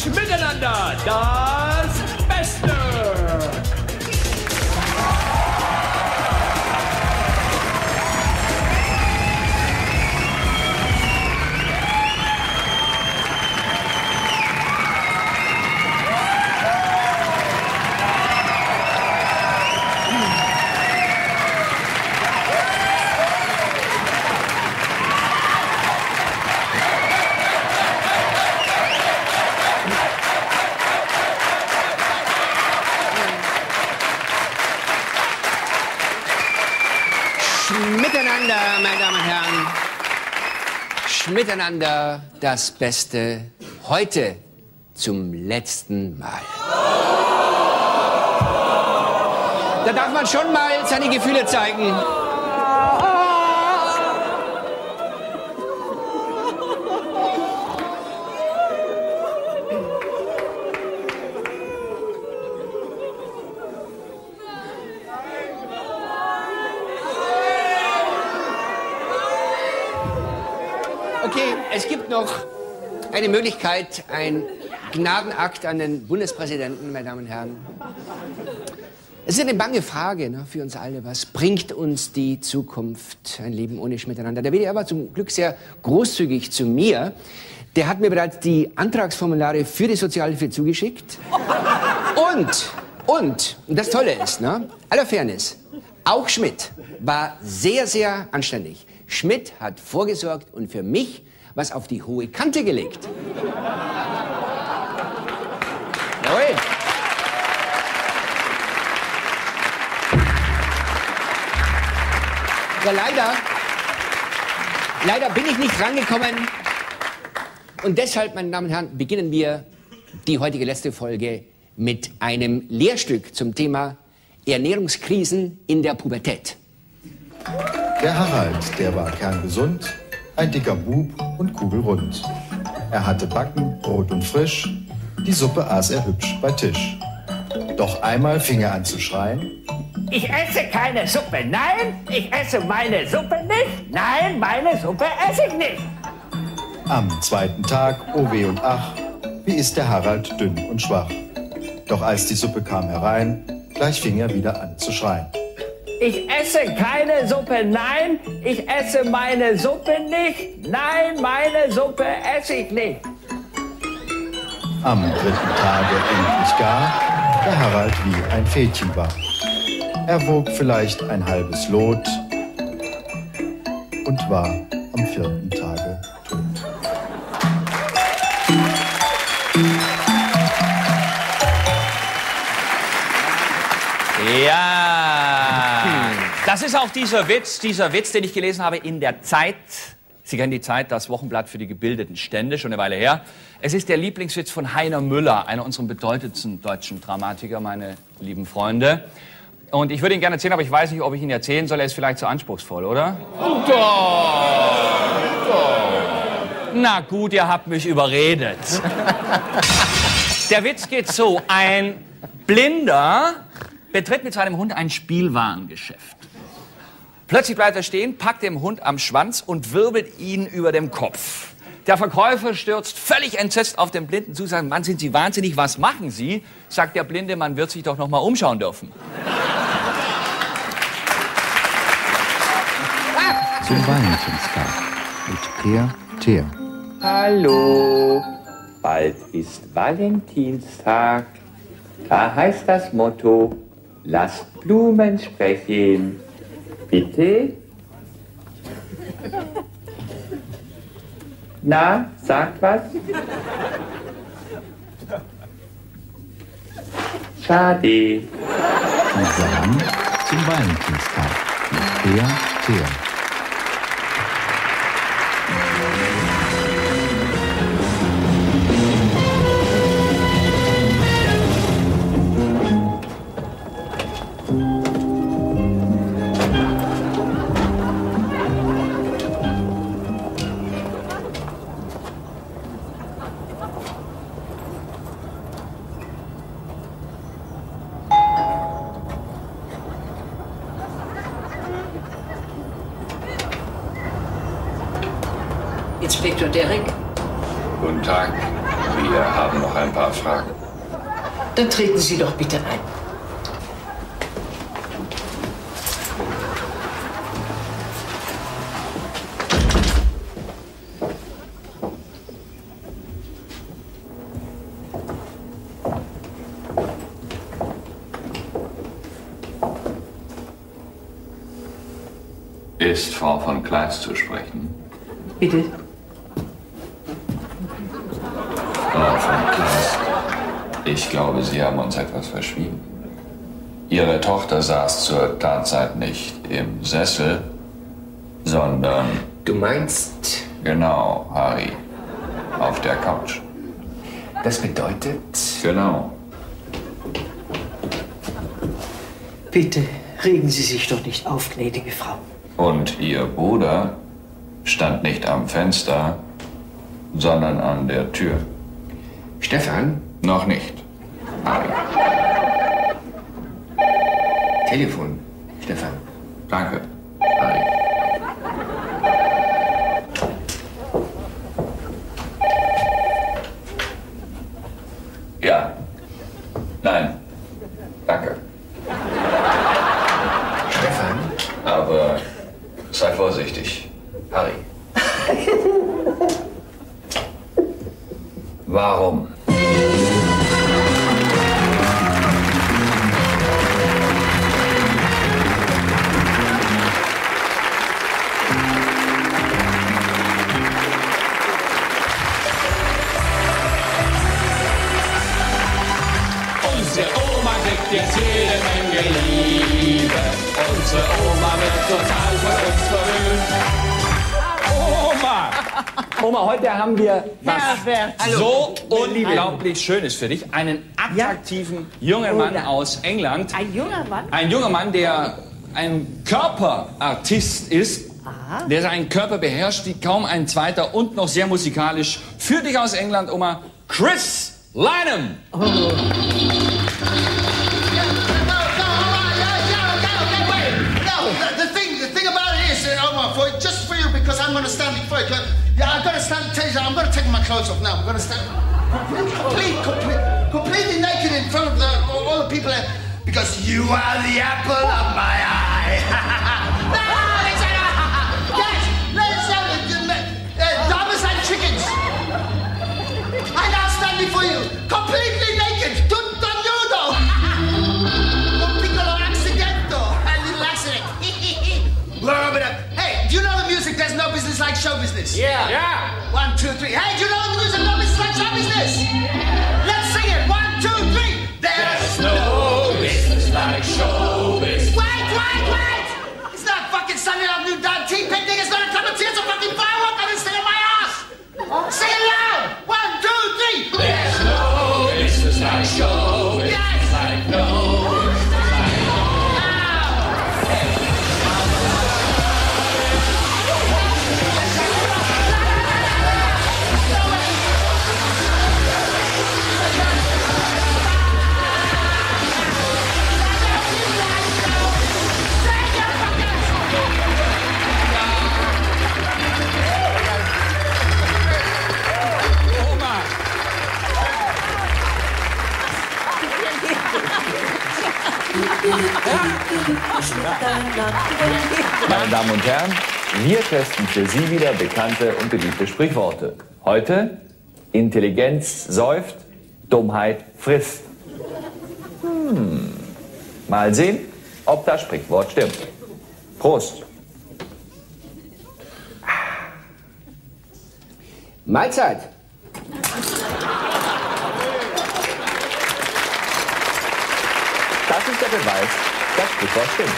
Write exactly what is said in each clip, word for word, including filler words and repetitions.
Miteinander das Beste. Miteinander, meine Damen und Herren, Miteinander das Beste, heute zum letzten Mal. Da darf man schon mal seine Gefühle zeigen. Okay, es gibt noch eine Möglichkeit, ein Gnadenakt an den Bundespräsidenten, meine Damen und Herren. Es ist eine bange Frage, ne, für uns alle. Was bringt uns die Zukunft? Ein Leben ohne Miteinander. Der W D R war zum Glück sehr großzügig zu mir. Der hat mir bereits die Antragsformulare für die Sozialhilfe zugeschickt. Und, und, und das Tolle ist, ne, aller Fairness, auch Schmidt war sehr, sehr anständig. Schmidt hat vorgesorgt und für mich was auf die hohe Kante gelegt. Jawohl. Ja, leider, leider bin ich nicht rangekommen. Und deshalb, meine Damen und Herren, beginnen wir die heutige letzte Folge mit einem Lehrstück zum Thema Ernährungskrisen in der Pubertät. Der Harald, der war kerngesund, ein dicker Bub und kugelrund. Er hatte Backen, rot und frisch, die Suppe aß er hübsch bei Tisch. Doch einmal fing er an zu schreien: Ich esse keine Suppe, nein, ich esse meine Suppe nicht, nein, meine Suppe esse ich nicht. Am zweiten Tag, oh weh und ach, wie ist der Harald dünn und schwach. Doch als die Suppe kam herein, gleich fing er wieder an zu schreien: Ich esse keine Suppe, nein, ich esse meine Suppe nicht, nein, meine Suppe esse ich nicht. Am dritten Tage endlich gar, der Harald wie ein Fädchen war. Er wog vielleicht ein halbes Lot und war am vierten Tage tot. Ja, das ist auch dieser Witz, dieser Witz, den ich gelesen habe in der Zeit. Sie kennen die Zeit, das Wochenblatt für die gebildeten Stände, schon eine Weile her. Es ist der Lieblingswitz von Heiner Müller, einer unserer bedeutendsten deutschen Dramatiker, meine lieben Freunde. Und ich würde ihn gerne erzählen, aber ich weiß nicht, ob ich ihn erzählen soll. Er ist vielleicht zu anspruchsvoll, oder? Doch, doch. Na gut, ihr habt mich überredet. Der Witz geht so: Ein Blinder betritt mit seinem Hund ein Spielwarengeschäft. Plötzlich bleibt er stehen, packt den Hund am Schwanz und wirbelt ihn über dem Kopf. Der Verkäufer stürzt völlig entsetzt auf den Blinden zu, sagt: Mann, sind Sie wahnsinnig, was machen Sie? Sagt der Blinde: Man wird sich doch noch mal umschauen dürfen. Zum Valentinstag mit Peer Teer. Hallo, bald ist Valentinstag. Da heißt das Motto: Lasst Blumen sprechen. Bitte? Na, sagt was? Schade. Und dann zum Valentinstag mit Peer Teer. Inspektor Derrick? Guten Tag. Wir haben noch ein paar Fragen. Dann treten Sie doch bitte ein. Ist Frau von Kleist zu sprechen? Bitte. Frau von Kleist, ich glaube, Sie haben uns etwas verschwiegen. Ihre Tochter saß zur Tatzeit nicht im Sessel, sondern... Du meinst... Genau, Harry. Auf der Couch. Das bedeutet... Genau. Bitte, regen Sie sich doch nicht auf, gnädige Frau. Und Ihr Bruder stand nicht am Fenster, sondern an der Tür. Stefan? Noch nicht, Harry. Telefon, Stefan. Danke, Harry. Ja. Nein. Danke. Stefan? Aber sei vorsichtig, Harry. Warum? Unsere Oma kriegt jetzt jede Menge Liebe. Unsere Oma wird total von uns verwöhnt. Oma! Oma, heute haben wir was so unglaublich Schönes für dich. Einen attraktiven jungen Mann aus England. Ein junger Mann? Ein junger Mann, der ein Körperartist ist. Aha. Der seinen Körper beherrscht wie kaum ein zweiter und noch sehr musikalisch. Für dich aus England, Oma, Chris Lynam. Oh. For, just for you, because I'm going to stand before you. Yeah, I'm going to stand, tell you, I'm going to take my clothes off now. I'm going to stand complete, complete, completely naked in front of the, all, all the people, there, because you are the apple of my eye. Yes, let's have uh, damas and chickens. I now stand before you, completely naked, tutto nudo. Un piccolo accidento, a little accident. Blow it up. Do you know the music? There's no business like show business. Yeah. Yeah. One, two, three. Hey, do you know the music? No business like show business. Let's sing it. One, two, three. There's no business like show business. Wait, wait, wait. It's not fucking Sunday off New Dog Tea Picnic. It's not a cup of tea. It's a fucking firework. I'm sitting in my ass. Sing it loud. One, two, three. There's no business like show business. Yes. Like no. Meine Damen und Herren, wir testen für Sie wieder bekannte und beliebte Sprichworte. Heute Intelligenz säuft, Dummheit frisst. Hm. Mal sehen, ob das Sprichwort stimmt. Prost. Mahlzeit. Das ist der Beweis, das Sprichwort stimmt.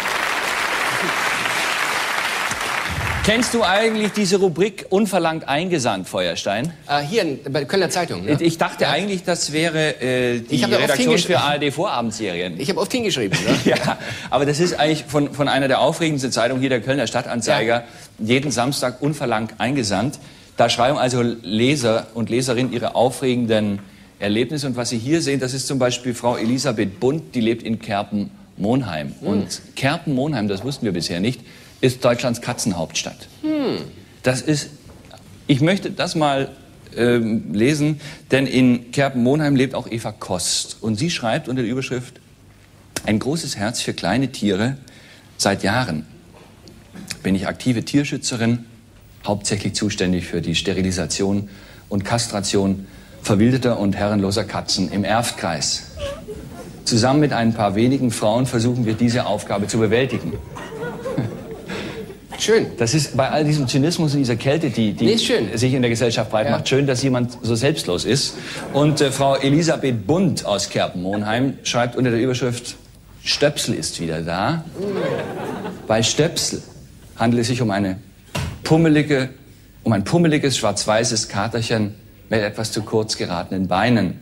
Kennst du eigentlich diese Rubrik unverlangt eingesandt, Feuerstein? Äh, hier in, bei der Kölner Zeitung. Ne? Ich dachte ja. eigentlich, das wäre äh, die Ich hab ja oft Redaktion hingesch- für A R D-Vorabendserien. Ich habe oft hingeschrieben. Ne? Ja, aber das ist eigentlich von, von einer der aufregendsten Zeitungen hier, der Kölner Stadtanzeiger, Ja. jeden Samstag unverlangt eingesandt. Da schreiben also Leser und Leserinnen ihre aufregenden Erlebnisse. Und was Sie hier sehen, das ist zum Beispiel Frau Elisabeth Bund, die lebt in Kerpen-Monheim. Hm. Und Kerpen-Monheim, das wussten wir bisher nicht, ist Deutschlands Katzenhauptstadt. Hm. Das ist, ich möchte das mal äh, lesen, denn in Kerpen-Monheim lebt auch Eva Kost. Und sie schreibt unter der Überschrift: Ein großes Herz für kleine Tiere. Seit Jahren bin ich aktive Tierschützerin, hauptsächlich zuständig für die Sterilisation und Kastration verwildeter und herrenloser Katzen im Erftkreis. Zusammen mit ein paar wenigen Frauen versuchen wir, diese Aufgabe zu bewältigen. Schön. Das ist bei all diesem Zynismus und dieser Kälte, die, die Nee, ist schön. sich in der Gesellschaft breit macht, schön, dass jemand so selbstlos ist. Und äh, Frau Elisabeth Bund aus Kerpen-Monheim schreibt unter der Überschrift: Stöpsel ist wieder da. Bei Stöpsel handelt es sich um eine pummelige, um ein pummeliges, schwarz-weißes Katerchen mit etwas zu kurz geratenen Beinen.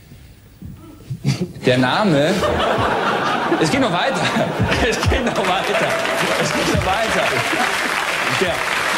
Der Name... Es geht noch weiter. Es geht noch weiter. Es geht noch weiter. Der,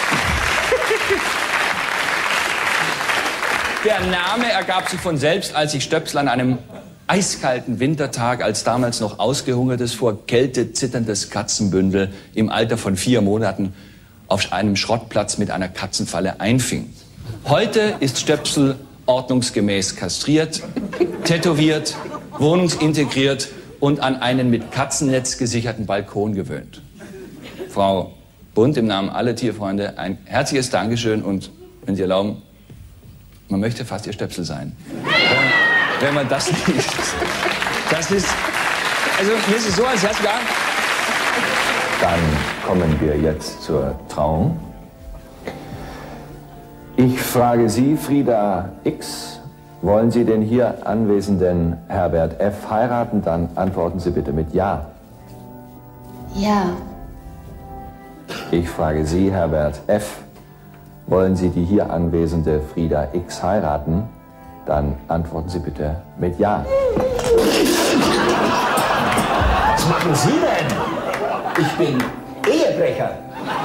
der Name ergab sich von selbst, als ich Stöpsel an einem eiskalten Wintertag als damals noch ausgehungertes, vor Kälte zitterndes Katzenbündel im Alter von vier Monaten auf einem Schrottplatz mit einer Katzenfalle einfing. Heute ist Stöpsel ordnungsgemäß kastriert, tätowiert, wohnungsintegriert und an einen mit Katzennetz gesicherten Balkon gewöhnt. Frau Bund, im Namen aller Tierfreunde ein herzliches Dankeschön und, wenn Sie erlauben, man möchte fast Ihr Stöpsel sein. Wenn, wenn man das liest. Das ist, also mir ist es so, als herzlich Dank. Dann kommen wir jetzt zur Trauung. Ich frage Sie, Frieda X, wollen Sie den hier anwesenden Herbert F. heiraten? Dann antworten Sie bitte mit Ja. Ja. Ich frage Sie, Herbert F., wollen Sie die hier anwesende Frieda X. heiraten? Dann antworten Sie bitte mit Ja. Was machen Sie denn? Ich bin Ehebrecher.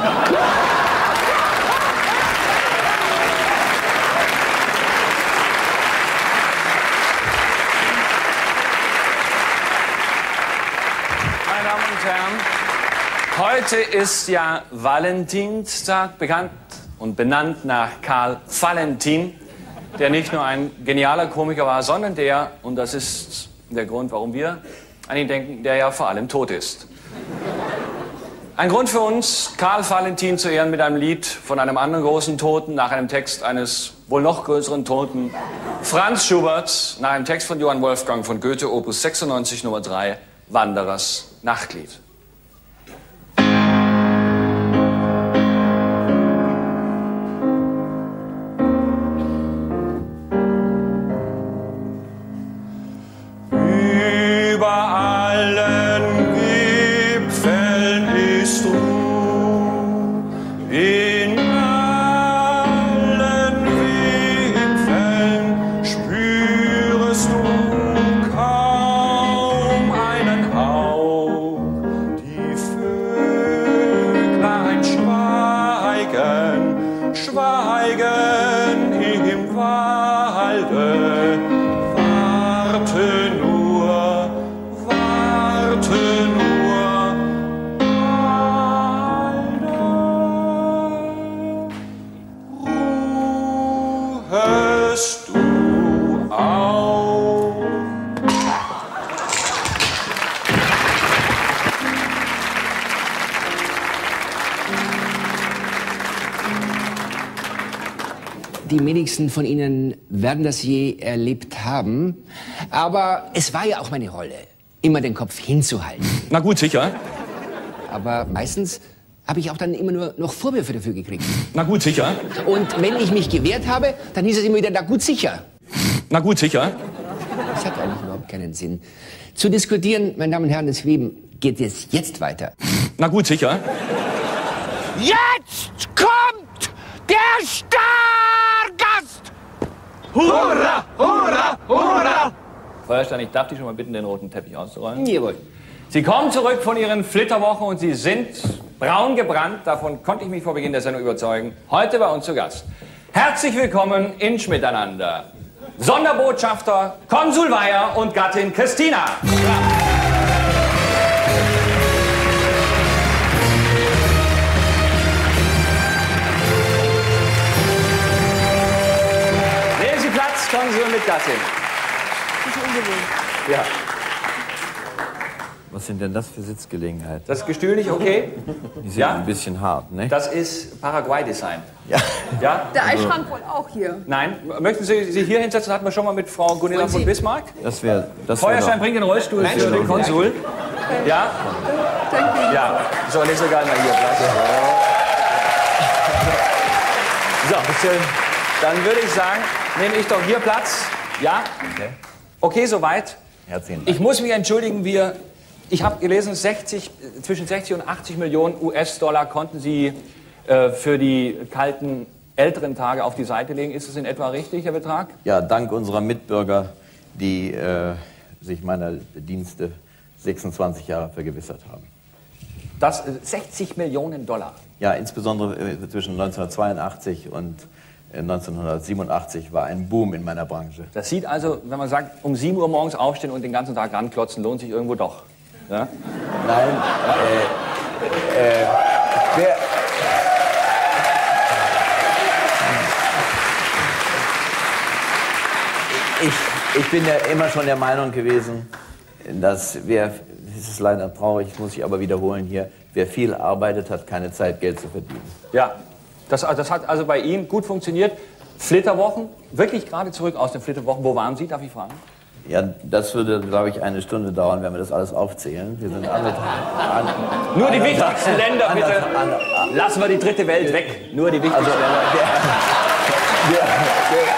Meine Damen und Herren, heute ist ja Valentinstag, bekannt und benannt nach Karl Valentin, der nicht nur ein genialer Komiker war, sondern der, und das ist der Grund, warum wir an ihn denken, der ja vor allem tot ist. Ein Grund für uns, Karl Valentin zu ehren mit einem Lied von einem anderen großen Toten, nach einem Text eines wohl noch größeren Toten, Franz Schubert, nach einem Text von Johann Wolfgang von Goethe, Opus sechsundneunzig, Nummer drei, Wanderers Nachtlied. Über allen Gipfeln ist Ruhe, in allen Wipfeln spürest du kaum einen Hauch. Die Vöglein schweigen, schweigen im Walde, warte nur, warte nur, Walde, ruhest du auf. Die wenigsten von Ihnen werden das je erlebt haben. Aber es war ja auch meine Rolle, immer den Kopf hinzuhalten. Na gut, sicher. Aber meistens habe ich auch dann immer nur noch Vorwürfe dafür gekriegt. Na gut, sicher. Und wenn ich mich gewehrt habe, dann hieß es immer wieder, na gut, sicher. Na gut, sicher. Das hat eigentlich überhaupt keinen Sinn. Zu diskutieren, meine Damen und Herren, deswegen geht es jetzt weiter. Na gut, sicher. Jetzt kommt der Stargast! Hurra, hurra, hurra! Feuerstein, ich darf dich schon mal bitten, den roten Teppich auszurollen. Jawohl. Sie kommen zurück von Ihren Flitterwochen und Sie sind braun gebrannt. Davon konnte ich mich vor Beginn der Sendung überzeugen. Heute bei uns zu Gast. Herzlich willkommen in Schmiteinander. Sonderbotschafter, Konsul Weyer und Gattin Christina. Ja. Konsul mit Gattin. Das ist ungewohnt. Ja. Was sind denn das für Sitzgelegenheiten? Das Gestühl nicht okay? Die sind Ja? ein bisschen hart, ne? Das ist Paraguay-Design. Ja. Ja? Der Eisschrank wohl auch hier. Nein. Möchten Sie sich hier hinsetzen? Das hatten wir schon mal mit Frau Gunilla von Bismarck. Das wäre. Das wär Feuerstein bringt den Rollstuhl Nein, für den schon. Konsul. Ja? Danke. Ja. So, nicht sogar mal hier Platz. So, dann würde ich sagen, nehme ich doch hier Platz. Ja? Okay. Okay, soweit. Herzlichen Dank. Ich muss mich entschuldigen, wir, ich habe gelesen, sechzig, zwischen sechzig und achtzig Millionen U S-Dollar konnten Sie äh, für die kalten älteren Tage auf die Seite legen. Ist das in etwa richtig, der Betrag? Ja, dank unserer Mitbürger, die äh, sich meiner Dienste sechsundzwanzig Jahre vergewissert haben. Das äh, sechzig Millionen Dollar. Ja, insbesondere äh, zwischen neunzehnhundertzweiundachtzig und äh, neunzehnhundertsiebenundachtzig war ein Boom in meiner Branche. Das sieht also, wenn man sagt, um sieben Uhr morgens aufstehen und den ganzen Tag ranklotzen, lohnt sich irgendwo doch. Ja? Nein, äh, äh, wer, ich, ich bin ja immer schon der Meinung gewesen, dass wer, es ist leider traurig, muss ich aber wiederholen hier, wer viel arbeitet, hat keine Zeit, Geld zu verdienen. Ja, das, das hat also bei Ihnen gut funktioniert. Flitterwochen, wirklich gerade zurück aus den Flitterwochen. Wo waren Sie, darf ich fragen? Ja, das würde, glaube ich, eine Stunde dauern, wenn wir das alles aufzählen. Wir sind alle, an, Nur die wichtigsten Länder, bitte. An, an, Lassen wir die dritte Welt weg. Nur die wichtigsten also, Länder. Der, der, der,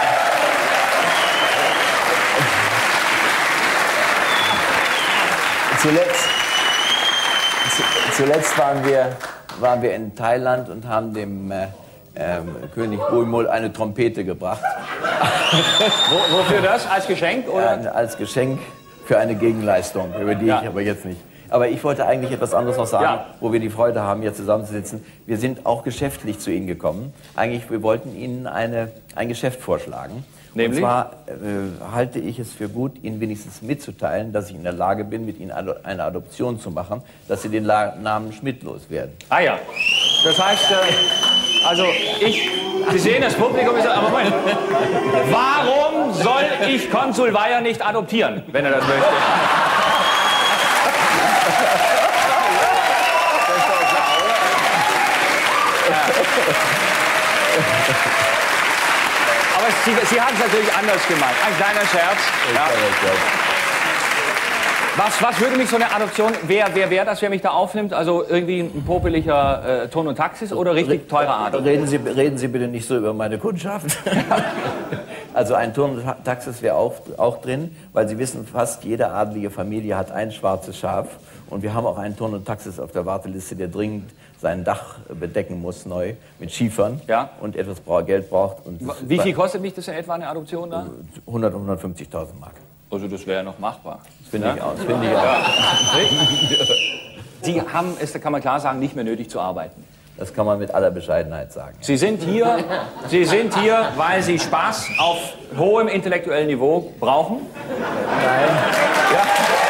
zuletzt, zu, zuletzt waren, wir, waren wir in Thailand und haben dem äh, ähm, König Bhumibol eine Trompete gebracht. Wo, wofür das? Als Geschenk? Oder? Ja, als Geschenk für eine Gegenleistung, über die Ja. ich aber jetzt nicht. Aber ich wollte eigentlich etwas anderes noch sagen, Ja. wo wir die Freude haben, hier zusammenzusitzen. Wir sind auch geschäftlich zu Ihnen gekommen. Eigentlich, wir wollten Ihnen eine, ein Geschäft vorschlagen. Nämlich? Und zwar äh, halte ich es für gut, Ihnen wenigstens mitzuteilen, dass ich in der Lage bin, mit Ihnen ado- eine Adoption zu machen, dass Sie den La- Namen Schmidt loswerden. Ah ja. Das heißt, äh, also ich, Sie sehen, das Publikum ist, aber Moment. Warum soll ich Konsul Weyer nicht adoptieren, wenn er das möchte? Aber Sie, Sie haben es natürlich anders gemeint. Ein kleiner Scherz. Ja. Was, was würde mich so eine Adoption, wer wer wäre das, wer mich da aufnimmt? Also irgendwie ein popeliger äh, Ton und Taxis oder richtig teurer Adel? Reden Sie, reden Sie bitte nicht so über meine Kundschaft. Also ein Turn und Taxis wäre auch, auch drin, weil Sie wissen, fast jede adelige Familie hat ein schwarzes Schaf. Und wir haben auch einen Turn und Taxis auf der Warteliste, der dringend sein Dach bedecken muss, neu, mit Schiefern. Ja. Und etwas bra- Geld braucht. Und Wie viel kostet mich das in etwa, eine Adoption da? hundert, hundertfünfzigtausend Mark. Also das wäre ja noch machbar. Finde Ja? ich auch. Finde ich auch. Sie haben es, da kann man klar sagen, nicht mehr nötig zu arbeiten. Das kann man mit aller Bescheidenheit sagen. Sie sind hier, Sie sind hier, weil Sie Spaß auf hohem intellektuellen Niveau brauchen? Nein. Ja.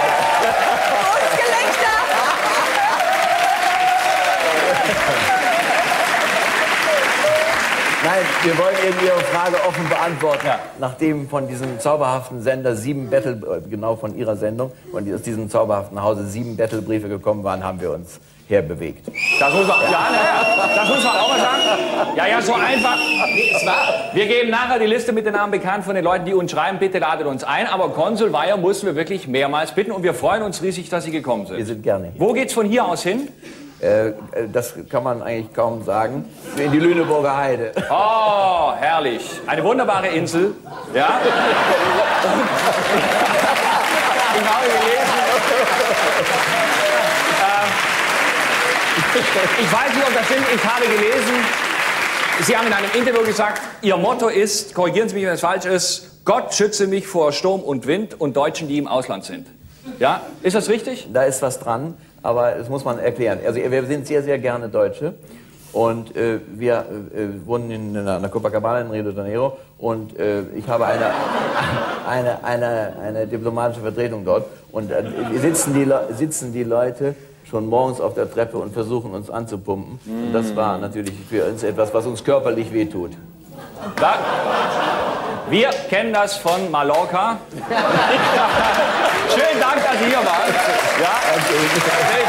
Nein, wir wollen eben Ihre Frage offen beantworten. Ja. Nachdem von diesem zauberhaften Sender sieben Battle, genau von Ihrer Sendung, von aus diesem zauberhaften Hause sieben Battlebriefe gekommen waren, haben wir uns herbewegt. Das muss man, ja, ja, das muss man auch mal sagen. Ja, ja, so einfach. Wir geben nachher die Liste mit den Namen bekannt von den Leuten, die uns schreiben. Bitte ladet uns ein. Aber Konsul Weyer mussten wir wirklich mehrmals bitten und wir freuen uns riesig, dass Sie gekommen sind. Wir sind gerne hier. Wo geht's von hier aus hin? Äh, das kann man eigentlich kaum sagen. In die Lüneburger Heide. Oh, herrlich. Eine wunderbare Insel. Ja. Ich habe gelesen. Ich weiß nicht, ob das stimmt. Ich habe gelesen, Sie haben in einem Interview gesagt, Ihr Motto ist, korrigieren Sie mich, wenn es falsch ist, Gott schütze mich vor Sturm und Wind und Deutschen, die im Ausland sind. Ja, ist das richtig? Da ist was dran, aber das muss man erklären. Also wir sind sehr, sehr gerne Deutsche. Und äh, wir äh, wohnen in, in einer Copacabana in Rio de Janeiro und äh, ich habe eine, eine, eine, eine diplomatische Vertretung dort. Und äh, sitzen, die Le sitzen die Leute schon morgens auf der Treppe und versuchen uns anzupumpen. Mm. Und das war natürlich für uns etwas, was uns körperlich wehtut. Da, Wir kennen das von Mallorca. Schönen Dank, dass Sie hier waren. Ja, okay.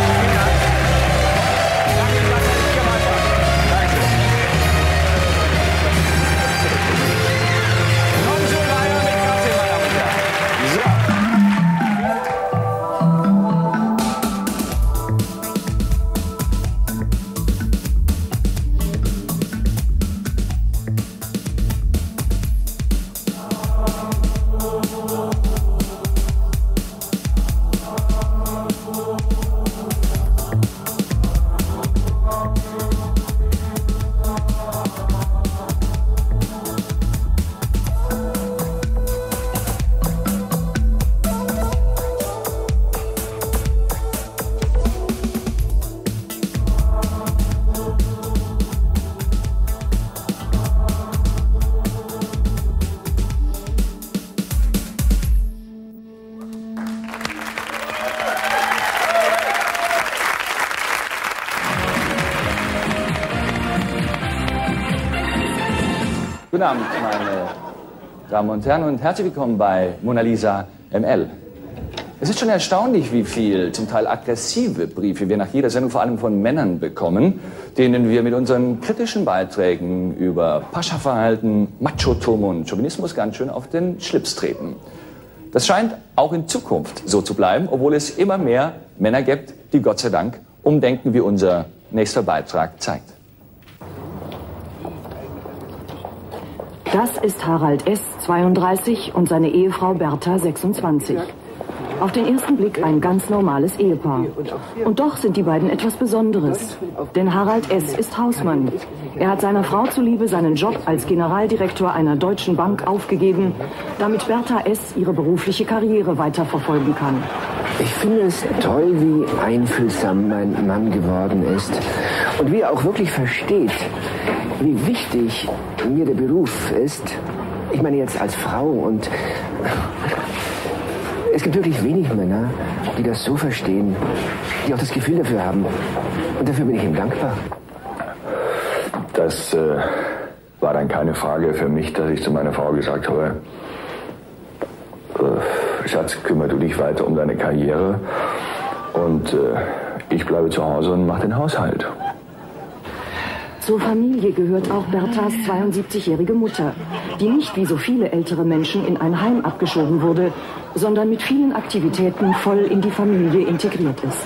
Guten Abend, meine Damen und Herren, und herzlich willkommen bei Mona Lisa M L. Es ist schon erstaunlich, wie viel zum Teil aggressive Briefe wir nach jeder Sendung vor allem von Männern bekommen, denen wir mit unseren kritischen Beiträgen über Pascha-Verhalten, Machotum und Chauvinismus ganz schön auf den Schlips treten. Das scheint auch in Zukunft so zu bleiben, obwohl es immer mehr Männer gibt, die Gott sei Dank umdenken, wie unser nächster Beitrag zeigt. Das ist Harald S., zweiunddreißig, und seine Ehefrau Bertha, sechsundzwanzig. Auf den ersten Blick ein ganz normales Ehepaar. Und doch sind die beiden etwas Besonderes. Denn Harald S. ist Hausmann. Er hat seiner Frau zuliebe seinen Job als Generaldirektor einer deutschen Bank aufgegeben, damit Bertha S. ihre berufliche Karriere weiterverfolgen kann. Ich finde es toll, wie einfühlsam mein Mann geworden ist. Und wie er auch wirklich versteht, wie wichtig mir der Beruf ist. Ich meine jetzt als Frau, und es gibt wirklich wenig Männer, die das so verstehen, die auch das Gefühl dafür haben. Und dafür bin ich ihm dankbar. Das äh, war dann keine Frage für mich, dass ich zu meiner Frau gesagt habe, äh, Schatz, kümmere du dich weiter um deine Karriere und äh, ich bleibe zu Hause und mache den Haushalt. Zur Familie gehört auch Berthas zweiundsiebzigjährige Mutter, die nicht wie so viele ältere Menschen in ein Heim abgeschoben wurde, sondern mit vielen Aktivitäten voll in die Familie integriert ist.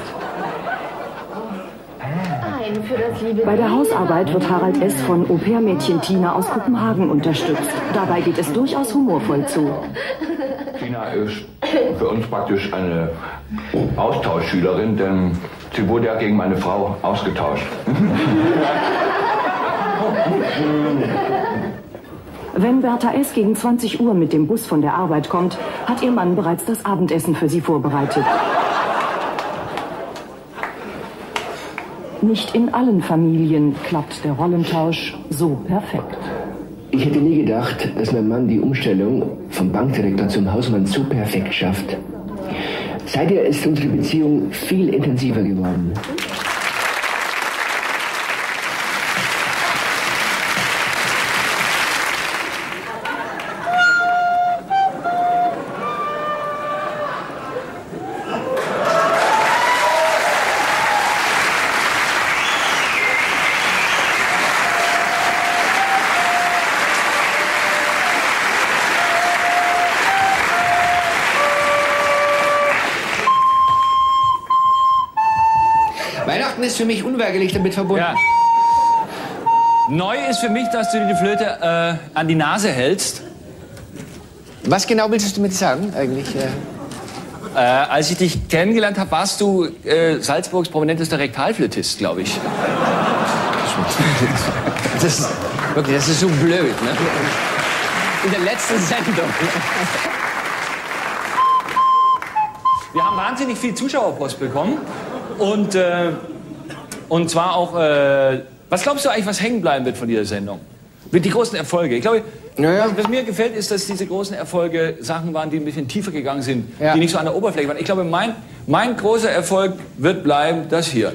Bei der Hausarbeit wird Harald S. von Au-pair-Mädchen Tina aus Kopenhagen unterstützt. Dabei geht es durchaus humorvoll zu. Tina ist für uns praktisch eine Austauschschülerin, denn sie wurde ja gegen meine Frau ausgetauscht. Wenn Bertha S. gegen zwanzig Uhr mit dem Bus von der Arbeit kommt, hat ihr Mann bereits das Abendessen für sie vorbereitet. Nicht in allen Familien klappt der Rollentausch so perfekt. Ich hätte nie gedacht, dass mein Mann die Umstellung vom Bankdirektor zum Hausmann so perfekt schafft. Seither ist unsere Beziehung viel intensiver geworden. Weihnachten ist für mich unweigerlich damit verbunden. Ja. Neu ist für mich, dass du dir die Flöte äh, an die Nase hältst. Was genau willst du damit sagen eigentlich? Äh, als ich dich kennengelernt habe, warst du äh, Salzburgs prominentester Rektalflötist, glaube ich. Das ist, wirklich, das ist so blöd, ne? In der letzten Sendung. Wir haben wahnsinnig viel Zuschauerpost bekommen. Und, äh, und zwar auch, äh, was glaubst du eigentlich, was hängen bleiben wird von dieser Sendung? Mit die großen Erfolge. Ich glaube, naja. was, was mir gefällt, ist, dass diese großen Erfolge Sachen waren, die ein bisschen tiefer gegangen sind, ja. die nicht so an der Oberfläche waren. Ich glaube, mein, mein großer Erfolg wird bleiben, das hier.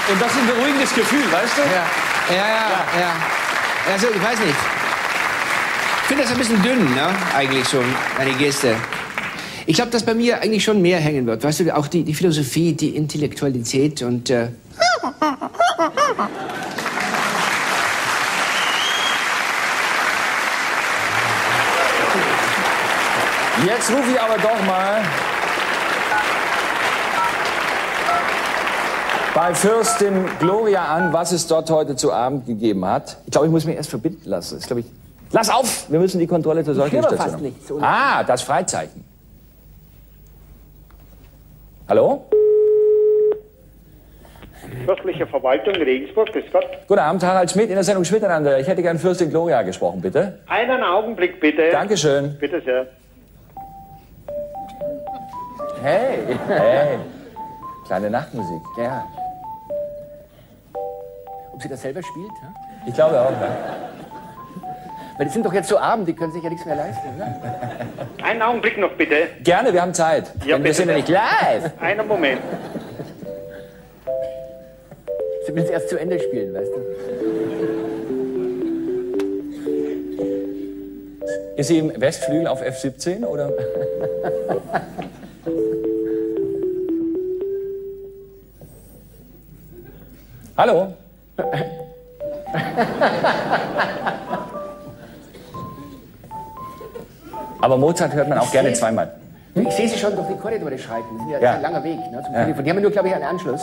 Und das ist ein beruhigendes Gefühl, weißt du? Ja, ja, ja. ja. Also, ich weiß nicht. Ich finde das ein bisschen dünn, ne? Eigentlich schon, eine Geste. Ich glaube, dass bei mir eigentlich schon mehr hängen wird. Weißt du, auch die, die Philosophie, die Intellektualität und... Äh Jetzt rufe ich aber doch mal bei Fürstin Gloria an, was es dort heute zu Abend gegeben hat. Ich glaube, ich muss mich erst verbinden lassen. Das glaub ich. Lass auf! Wir müssen die Kontrolle zur Säuglingsstation. So ah, das Freizeichen. Hallo? Fürstliche Verwaltung Regensburg, grüß Gott. Guten Abend, Harald Schmidt in der Sendung Schmiteinander. Ich hätte gern Fürstin Gloria gesprochen, bitte. Einen Augenblick, bitte. Dankeschön. Bitte sehr. Hey, hey. Kleine Nachtmusik. Ja. Ob sie das selber spielt? Ja? Ich glaube auch, ja. Weil die sind doch jetzt so arm, die können sich ja nichts mehr leisten. Ne? Einen Augenblick noch, bitte. Gerne, wir haben Zeit. Ja, Denn wir sind ja nicht live. Einen Moment. Sie will es erst zu Ende spielen, weißt du? Ist sie im Westflügel auf F siebzehn, oder? Hallo? Aber Mozart hört man auch gerne zweimal. Ich sehe sie schon durch die Korridore schreiten. Das ist ja, Ja. ein langer Weg, ne, zum Ja. Telefon. Die haben ja nur, glaube ich, einen Anschluss.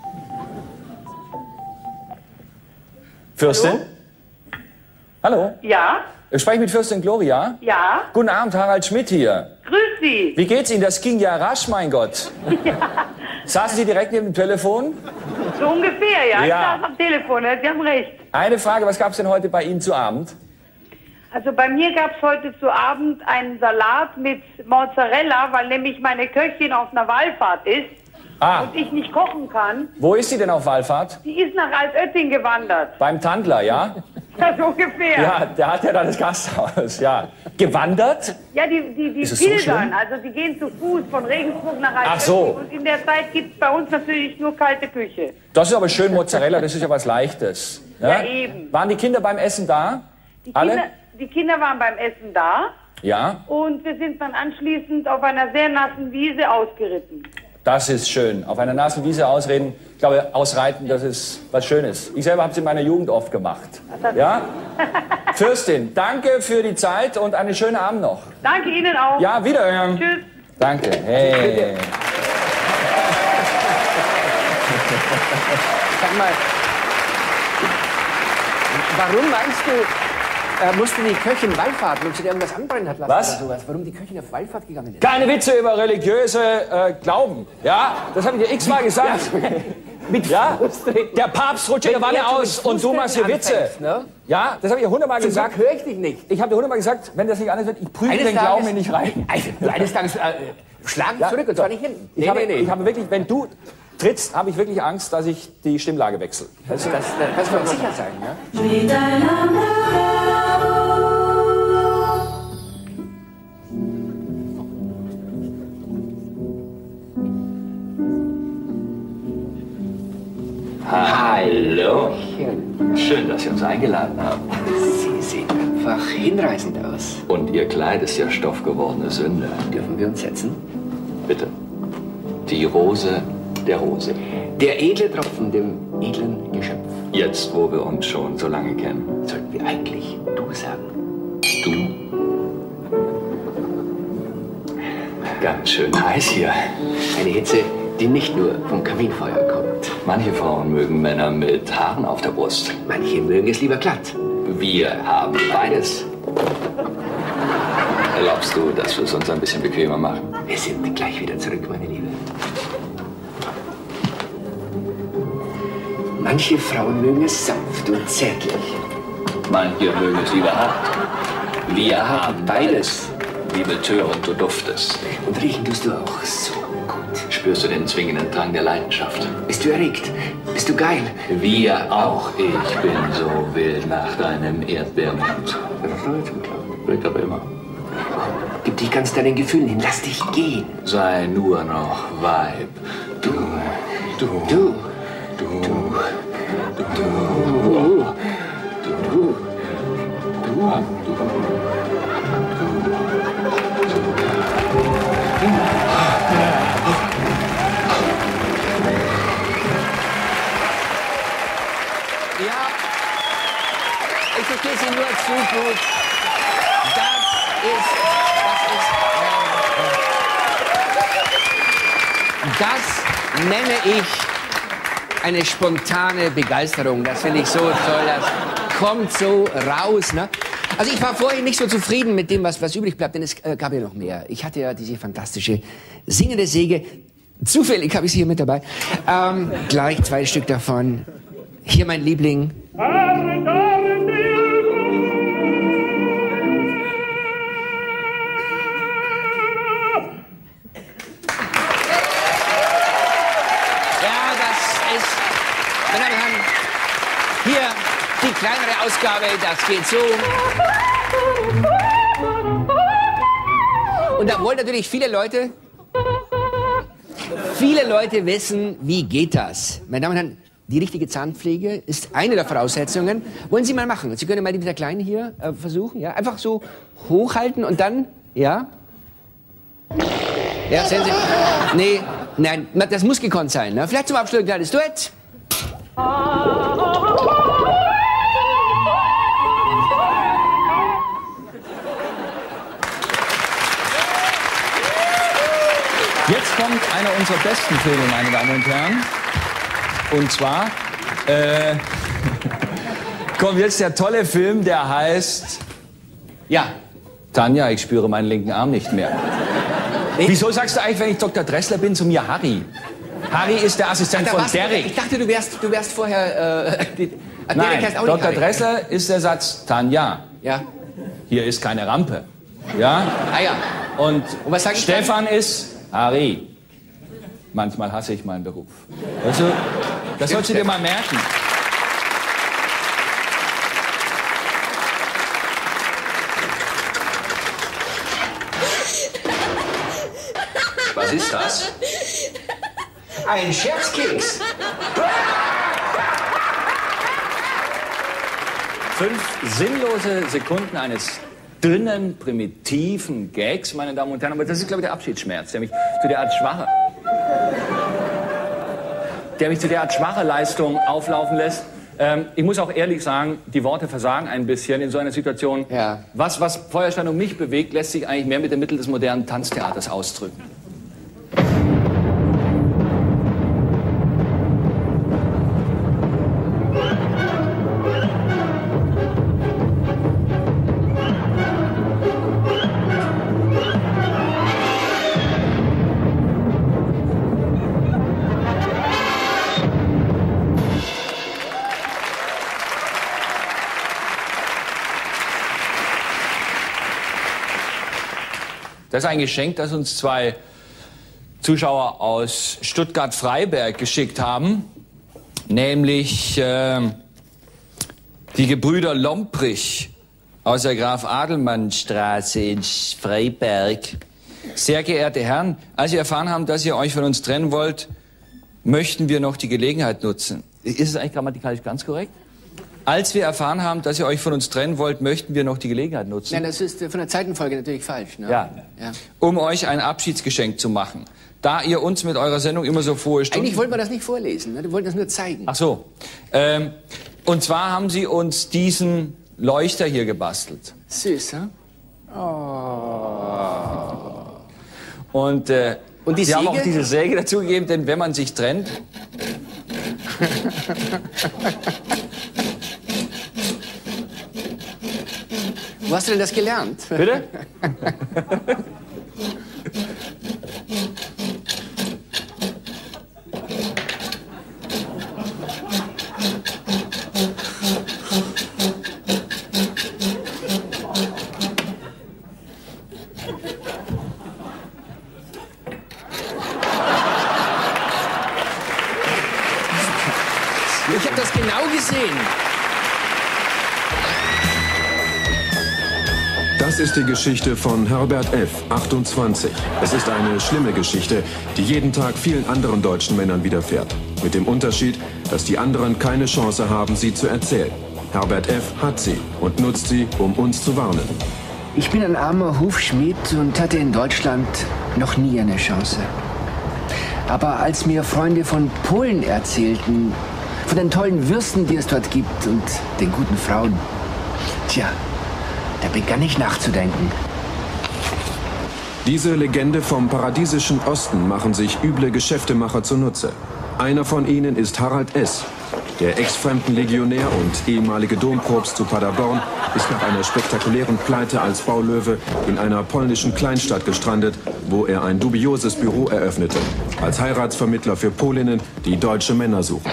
Fürstin? Hallo? Ja? Ich spreche mit Fürstin Gloria. Ja? Guten Abend, Harald Schmidt hier. Grüß Sie. Wie geht's Ihnen? Das ging ja rasch, mein Gott. Saßen Sie direkt neben dem Telefon? So ungefähr, ja. Ja. Ich saß am Telefon, ja, Sie haben recht. Eine Frage, was gab's denn heute bei Ihnen zu Abend? Also bei mir gab es heute zu Abend einen Salat mit Mozzarella, weil nämlich meine Köchin auf einer Wallfahrt ist Ah, und ich nicht kochen kann. wo ist sie denn auf Wallfahrt? Die ist nach Altötting gewandert. Beim Tandler, ja? Ja, so ungefähr. Ja, der hat ja da das Gasthaus, ja. Gewandert? Ja, die, die, die Ist es so pilgern, schlimm? also die gehen zu Fuß von Regensburg nach Altötting. Ach so. Und in der Zeit gibt es bei uns natürlich nur kalte Küche. Das ist aber schön Mozzarella, das ist ja was Leichtes. Ja, eben. Waren die Kinder beim Essen da? Die Alle? Kinder, die Kinder waren beim Essen da. Ja, Und wir sind dann anschließend auf einer sehr nassen Wiese ausgeritten. das ist schön. Auf einer nassen Wiese ausreden, ich glaube, ausreiten, das ist was Schönes. Ich selber habe es in meiner Jugend oft gemacht. Ja? Fürstin, danke für die Zeit und einen schönen Abend noch. Danke Ihnen auch. Ja, wiederhören. Tschüss. Danke. Hey. Sag mal, warum meinst du, äh, musste die Köchin Wallfahrt, weil sie dir irgendwas anbrennen hat lassen Was? oder sowas? Warum die Köchin auf Wallfahrt gegangen ist? Keine Witze über religiöse äh, Glauben. Ja, das habe ich dir x-mal gesagt. Mit Ja, der Papst rutscht in der Wanne aus und du machst hier Witze. Ne? Ja, das habe ich dir hundertmal Zum gesagt. Glück höre ich dich nicht. Ich habe dir hundertmal gesagt, wenn das nicht anders wird, ich prüfe Eines den Tages- Glauben in nicht rein. Also, eines Tages äh, schlagen Ja, zurück und zwar nicht hin. Ich, Nee, habe, nee, nee. ich habe wirklich, wenn du trittst, habe ich wirklich Angst, dass ich die Stimmlage wechsle. Das, das, das, das wird sicher sein, ja? Hallo. Schön, dass Sie uns eingeladen haben. Sie sehen einfach hinreißend aus. Und Ihr Kleid ist ja stoffgewordene Sünde. Dürfen wir uns setzen? Bitte. Die Rose der Rose. Der edle Tropfen, dem edlen Geschöpf. Jetzt, wo wir uns schon so lange kennen. Sollten wir eigentlich du sagen? Du? Ganz schön heiß hier. Eine Hitze, die nicht nur vom Kaminfeuer kommt. Manche Frauen mögen Männer mit Haaren auf der Brust. Manche mögen es lieber glatt. Wir haben beides. Erlaubst du, dass wir es uns ein bisschen bequemer machen? Wir sind gleich wieder zurück, meine Liebe. Manche Frauen mögen es sanft und zärtlich. Manche mögen es lieber hart. Wir haben beides. Liebe Tören, du duftest. Und riechen tust du auch so gut. Spürst du den zwingenden Drang der Leidenschaft? Bist du erregt? Bist du geil? Wir auch. Ich bin so wild nach deinem Erdbeermund. Blickt aber immer. Gib dich ganz deinen Gefühlen hin. Lass dich gehen. Sei nur noch Weib. Du, du, du. Du. Du. Du. Ja, ich verstehe Sie nur zu gut. Das ist, das ist, das nenne ich eine spontane Begeisterung. Das finde ich so toll, das kommt so raus. Ne? Also ich war vorhin nicht so zufrieden mit dem, was, was übrig bleibt, denn es äh, gab ja noch mehr. Ich hatte ja diese fantastische singende Säge. Zufällig habe ich sie hier mit dabei. Ähm, gleich zwei Stück davon. Hier mein Liebling. Meine Damen und Herren, hier die kleinere Ausgabe, das geht so. Und da wollen natürlich viele Leute, viele Leute wissen, wie geht das? Meine Damen und Herren, die richtige Zahnpflege ist eine der Voraussetzungen. Wollen Sie mal machen? Sie können mal mit der Kleinen hier äh, versuchen, ja? Einfach so hochhalten und dann, ja? Ja, sehen Sie? Nee, nein, das muss gekonnt sein. Ne? Vielleicht zum Abschluss ein kleines Duett. Jetzt kommt einer unserer besten Filme, meine Damen und Herren. Und zwar äh, kommt jetzt der tolle Film, der heißt... Ja, Tanja, ich spüre meinen linken Arm nicht mehr. Nee. Wieso sagst du eigentlich, wenn ich Doktor Dressler bin, zu mir Harry? Harry ist der Assistent von Derek. Ich dachte, du wärst, du wärst vorher... Äh, die, Nein, Derek heißt auch Doktor nicht Dressler ist der Satz, Tanja, ja. Hier ist keine Rampe. Ja? Ah ja. Und, Und was sag ich Stefan dann? ist Harry. Manchmal hasse ich meinen Beruf. Also, das sollst du dir mal merken. Was ist das? Ein Scherzkeks. Fünf sinnlose Sekunden eines dünnen, primitiven Gags, meine Damen und Herren. Aber das ist, glaube ich, der Abschiedsschmerz, der mich zu der Art schwache, der mich zu der Art schwache Leistung auflaufen lässt. Ähm, ich muss auch ehrlich sagen, die Worte versagen ein bisschen in so einer Situation. Ja. Was, was Feuerstein und mich bewegt, lässt sich eigentlich mehr mit den Mitteln des modernen Tanztheaters ausdrücken. Das ist ein Geschenk, das uns zwei Zuschauer aus Stuttgart-Freiberg geschickt haben, nämlich äh, die Gebrüder Lomprich aus der Graf-Adelmann-Straße in Freiberg. Sehr geehrte Herren, als wir erfahren haben, dass ihr euch von uns trennen wollt, möchten wir noch die Gelegenheit nutzen. Ist es eigentlich grammatikalisch ganz korrekt? Als wir erfahren haben, dass ihr euch von uns trennen wollt, möchten wir noch die Gelegenheit nutzen. Nein, das ist von der Zeitenfolge natürlich falsch. Ne? Ja. Ja. Um euch ein Abschiedsgeschenk zu machen. Da ihr uns mit eurer Sendung immer so frohe Stunden... Eigentlich wollten wir das nicht vorlesen, ne? Wir wollten das nur zeigen. Ach so. Ähm, und zwar haben sie uns diesen Leuchter hier gebastelt. Süß, hm? Oh. Und, äh, und die sie Säge? haben auch diese Säge dazugegeben, denn wenn man sich trennt... Wo hast du denn das gelernt? Bitte? Ich habe das genau gesehen. Das ist die Geschichte von Herbert F., achtundzwanzig. Es ist eine schlimme Geschichte, die jeden Tag vielen anderen deutschen Männern widerfährt. Mit dem Unterschied, dass die anderen keine Chance haben, sie zu erzählen. Herbert F. hat sie und nutzt sie, um uns zu warnen. Ich bin ein armer Hufschmied und hatte in Deutschland noch nie eine Chance. Aber als mir Freunde von Polen erzählten, von den tollen Würsten, die es dort gibt und den guten Frauen, tja, da begann ich nachzudenken. Diese Legende vom paradiesischen Osten machen sich üble Geschäftemacher zunutze. Einer von ihnen ist Harald S., der Ex-Fremdenlegionär und ehemalige Dompropst zu Paderborn, ist nach einer spektakulären Pleite als Baulöwe in einer polnischen Kleinstadt gestrandet, wo er ein dubioses Büro eröffnete, als Heiratsvermittler für Polinnen, die deutsche Männer suchen.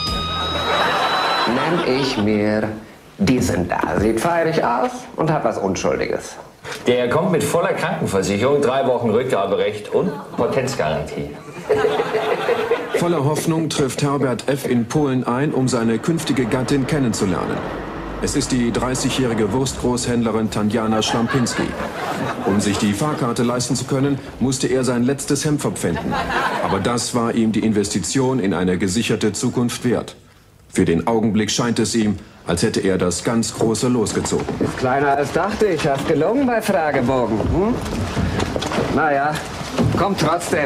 Nenn ich mir diesen da. Sieht feirig aus und hat was Unschuldiges. Der kommt mit voller Krankenversicherung, drei Wochen Rückgaberecht und Potenzgarantie. Voller Hoffnung trifft Herbert F. in Polen ein, um seine künftige Gattin kennenzulernen. Es ist die dreißigjährige Wurstgroßhändlerin Tanjana Schlampinski. Um sich die Fahrkarte leisten zu können, musste er sein letztes Hemd verpfänden. Aber das war ihm die Investition in eine gesicherte Zukunft wert. Für den Augenblick scheint es ihm, als hätte er das ganz große Los gezogen. Ist kleiner als dachte ich. Hast gelungen bei Fragebogen. Hm? Naja, kommt trotzdem.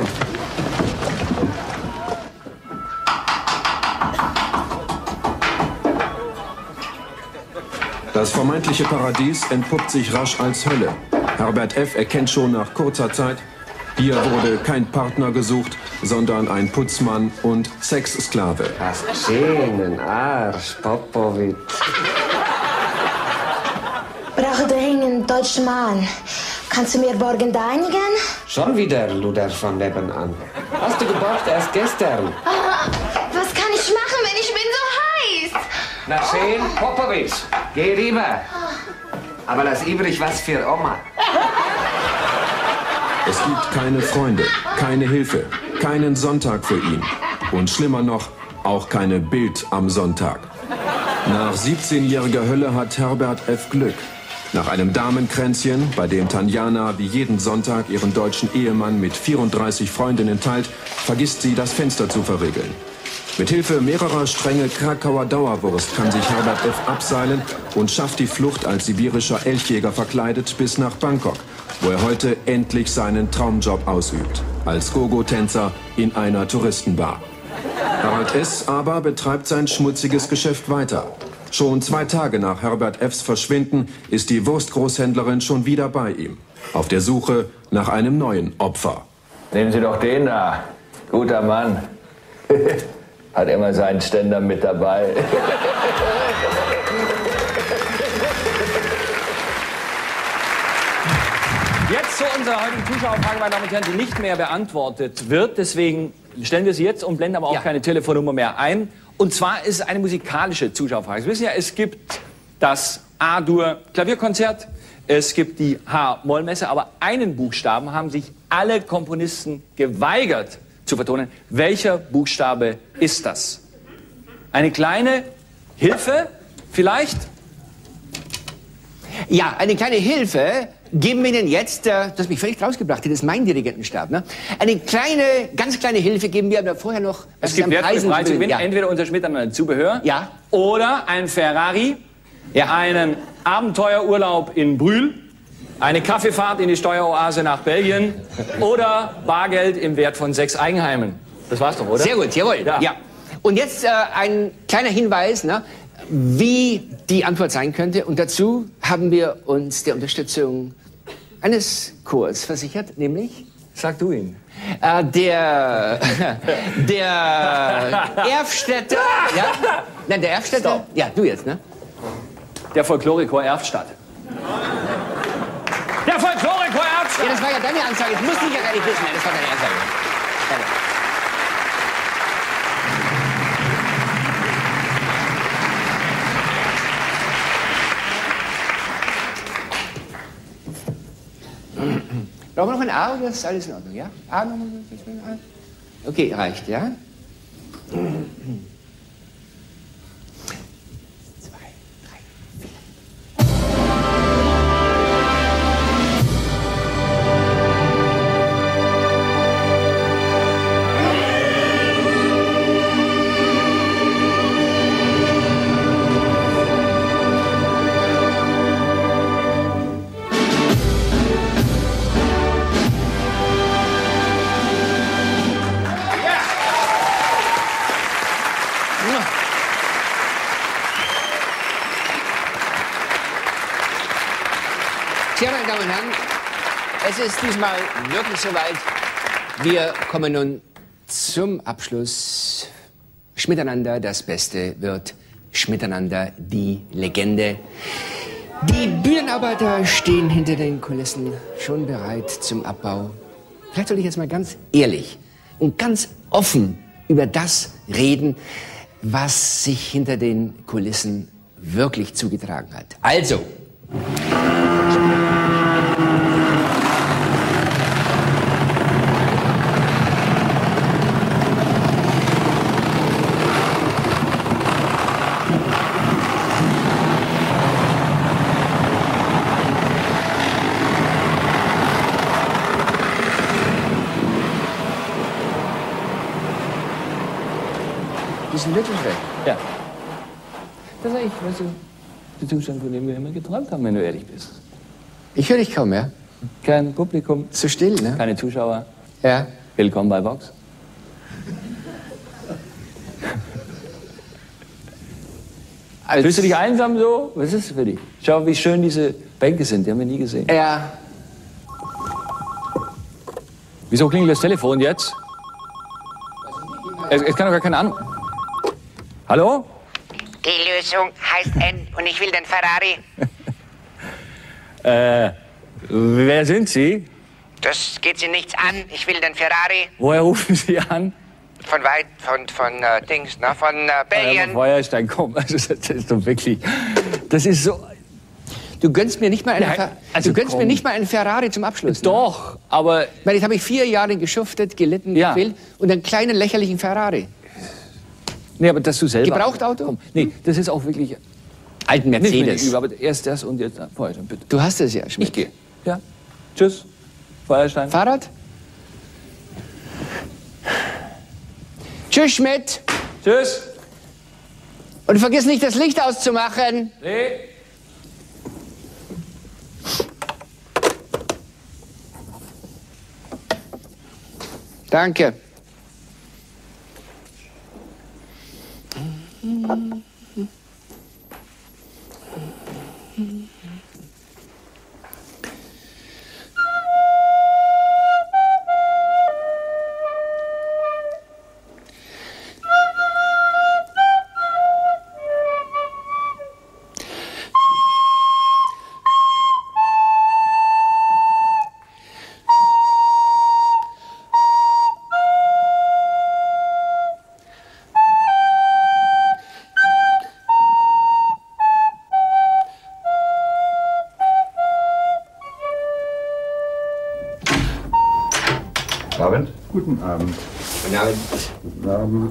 Das vermeintliche Paradies entpuppt sich rasch als Hölle. Herbert F. erkennt schon nach kurzer Zeit, hier wurde kein Partner gesucht, sondern ein Putzmann und Sexsklave. Hast schönen Arsch, Popovic. Brauche dringend deutschen Mann. Kannst du mir morgen einigen? Schon wieder Luder von nebenan. Hast du geborgt erst gestern? Ah, was kann ich machen, wenn ich bin so heiß? Na schön, Popovic, geh rüber. Aber lass übrig was für Oma. Es gibt keine Freunde, keine Hilfe, keinen Sonntag für ihn. Und schlimmer noch, auch keine Bild am Sonntag. Nach siebzehnjähriger Hölle hat Herbert F. Glück. Nach einem Damenkränzchen, bei dem Tanjana wie jeden Sonntag ihren deutschen Ehemann mit vierunddreißig Freundinnen teilt, vergisst sie, das Fenster zu verriegeln. Mit Hilfe mehrerer Stränge Krakauer Dauerwurst kann sich Herbert F. abseilen und schafft die Flucht als sibirischer Elchjäger verkleidet bis nach Bangkok, wo er heute endlich seinen Traumjob ausübt, als Gogo-Tänzer in einer Touristenbar. Harald S. aber betreibt sein schmutziges Geschäft weiter. Schon zwei Tage nach Herbert F.'s Verschwinden ist die Wurstgroßhändlerin schon wieder bei ihm, auf der Suche nach einem neuen Opfer. Nehmen Sie doch den da. Guter Mann. Hat immer seinen Ständer mit dabei. Jetzt zu unserer heutigen Zuschauerfrage, meine Damen und Herren, die nicht mehr beantwortet wird. Deswegen stellen wir sie jetzt und blenden aber auch ja. keine Telefonnummer mehr ein. Und zwar ist es eine musikalische Zuschauerfrage. Sie wissen ja, es gibt das A-Dur-Klavierkonzert, es gibt die H-Moll-Messe, aber einen Buchstaben haben sich alle Komponisten geweigert zu vertonen. Welcher Buchstabe ist das? Eine kleine Hilfe vielleicht? Ja, eine kleine Hilfe geben wir Ihnen jetzt, äh, das hat mich völlig rausgebracht, das ist mein Dirigentenstab. Ne? Eine kleine, ganz kleine Hilfe geben wir aber vorher noch. Es gibt wertvolle Preise zu gewinnen, ja. Entweder unser Schmidt an ein Zubehör ja. oder ein Ferrari, ja. einen Abenteuerurlaub in Brühl, eine Kaffeefahrt in die Steueroase nach Belgien oder Bargeld im Wert von sechs Eigenheimen. Das war's doch, oder? Sehr gut, jawohl. Ja. ja. Und jetzt äh, ein kleiner Hinweis, ne, wie die Antwort sein könnte. Und dazu haben wir uns der Unterstützung eines Chors versichert, nämlich... Sag du ihn. Äh, der... der Erfstädter... ja? Nein, der Erfstädter... Stop. Ja, du jetzt, ne? Der Folklorechor Erftstadt. Der Folklorechor Erftstadt! Ja, das war ja deine Ansage. Das musste ich ja gar nicht wissen. Das war deine Ansage. Ja. Brauchen wir noch ein A oder ist alles in Ordnung, ja? A noch mal? Okay, reicht, ja? Zwei, drei, vier. Tja, meine Damen und Herren, es ist diesmal wirklich soweit. Wir kommen nun zum Abschluss. Schmiteinander, das Beste wird Schmiteinander, die Legende. Die Bühnenarbeiter stehen hinter den Kulissen schon bereit zum Abbau. Vielleicht soll ich jetzt mal ganz ehrlich und ganz offen über das reden, was sich hinter den Kulissen wirklich zugetragen hat. Also, die sind wirklich weg. Ja. Das ist eigentlich, weißt du, der Zustand, von dem wir immer geträumt haben, wenn du ehrlich bist. Ich höre dich kaum mehr. Kein Publikum. Zu still, ne? Keine Zuschauer. Ja. Willkommen bei Vox. Als Fühlst du dich einsam so? Was ist das für dich? Schau, wie schön diese Bänke sind, die haben wir nie gesehen. Ja. Wieso klingelt das Telefon jetzt? Es, es kann doch gar keine Ahnung. Hallo? Die Lösung heißt N und ich will den Ferrari. Äh, wer sind Sie? Das geht Sie nichts an. Ich will den Ferrari. Woher rufen Sie an? Von weit, von, von äh, Dings, ne? Von äh, Belgien. Ja, Feuerstein, komm, also das ist doch wirklich, das ist so... Du gönnst mir nicht mal einen, Ja, Fer also du gönnst komm. mir nicht mal einen Ferrari zum Abschluss. Ne? Doch, aber... Weil jetzt habe ich vier Jahre geschuftet, gelitten, Ja. will und einen kleinen lächerlichen Ferrari. Nee, aber dass du selber... Gebrauchtauto? Komm, nee, das ist auch wirklich... Alten Nicht mehr Mercedes. die Übe, aber erst das und jetzt... Feuerstein, bitte. Du hast es ja, Schmidt. Ich gehe. Ja. Tschüss. Feuerstein. Fahrrad? Tschüss, Schmidt. Tschüss. Und vergiss nicht, das Licht auszumachen. Nee. Danke. Abend. Guten Abend. Guten Abend. Guten Abend.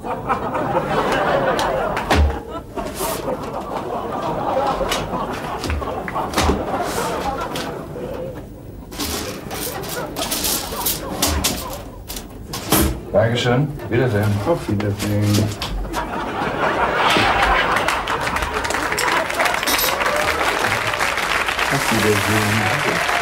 Dankeschön. Wiedersehen. Auf Wiedersehen. Auf Wiedersehen.